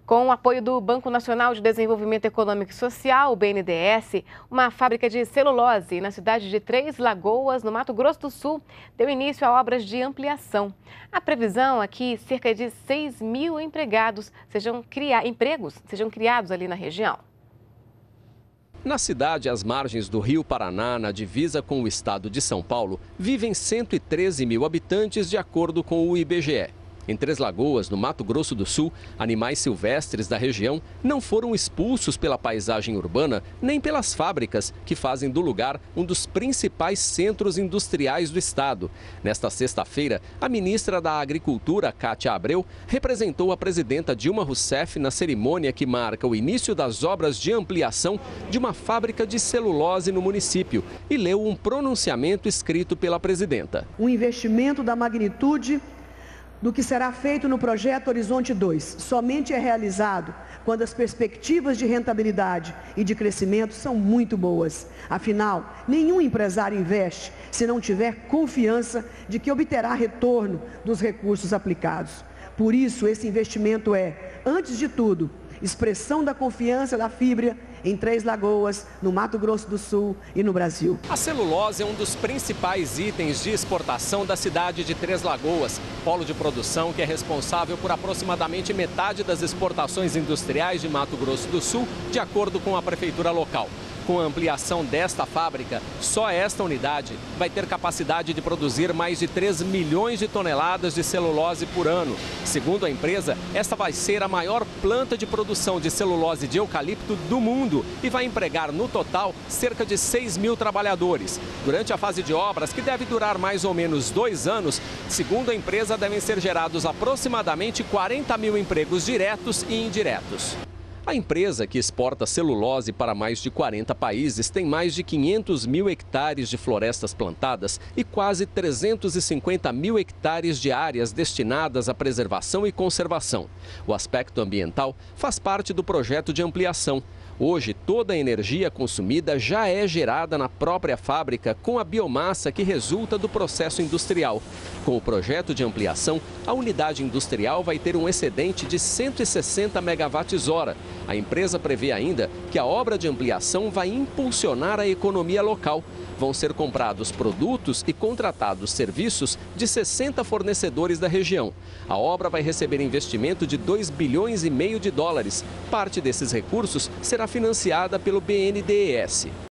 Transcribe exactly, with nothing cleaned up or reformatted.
Com o apoio do Banco Nacional de Desenvolvimento Econômico e Social, o B N D E S, uma fábrica de celulose na cidade de Três Lagoas, no Mato Grosso do Sul, deu início a obras de ampliação. A previsão é que cerca de seis mil empregados sejam cria... empregos sejam criados ali na região. Na cidade, às margens do Rio Paraná, na divisa com o estado de São Paulo, vivem cento e treze mil habitantes, de acordo com o I B G E. Em Três Lagoas, no Mato Grosso do Sul, animais silvestres da região não foram expulsos pela paisagem urbana nem pelas fábricas, que fazem do lugar um dos principais centros industriais do estado. Nesta sexta-feira, a ministra da Agricultura, Cátia Abreu, representou a presidenta Dilma Rousseff na cerimônia que marca o início das obras de ampliação de uma fábrica de celulose no município e leu um pronunciamento escrito pela presidenta. Um investimento da magnitude do que será feito no projeto Horizonte dois somente é realizado quando as perspectivas de rentabilidade e de crescimento são muito boas. Afinal, nenhum empresário investe se não tiver confiança de que obterá retorno dos recursos aplicados. Por isso, esse investimento é, antes de tudo, expressão da confiança da Fibria em Três Lagoas, no Mato Grosso do Sul e no Brasil. A celulose é um dos principais itens de exportação da cidade de Três Lagoas, polo de produção que é responsável por aproximadamente metade das exportações industriais de Mato Grosso do Sul, de acordo com a prefeitura local. Com a ampliação desta fábrica, só esta unidade vai ter capacidade de produzir mais de três milhões de toneladas de celulose por ano. Segundo a empresa, esta vai ser a maior planta de produção de celulose de eucalipto do mundo e vai empregar, no total, cerca de seis mil trabalhadores. Durante a fase de obras, que deve durar mais ou menos dois anos, segundo a empresa, devem ser gerados aproximadamente quarenta mil empregos diretos e indiretos. A empresa, que exporta celulose para mais de quarenta países, tem mais de quinhentos mil hectares de florestas plantadas e quase trezentos e cinquenta mil hectares de áreas destinadas à preservação e conservação. O aspecto ambiental faz parte do projeto de ampliação. Hoje, toda a energia consumida já é gerada na própria fábrica com a biomassa que resulta do processo industrial. Com o projeto de ampliação, a unidade industrial vai ter um excedente de cento e sessenta megawatts-hora. A empresa prevê ainda que a obra de ampliação vai impulsionar a economia local. Vão ser comprados produtos e contratados serviços de sessenta fornecedores da região. A obra vai receber investimento de dois bilhões e meio de dólares. Parte desses recursos será financiada pelo B N D E S.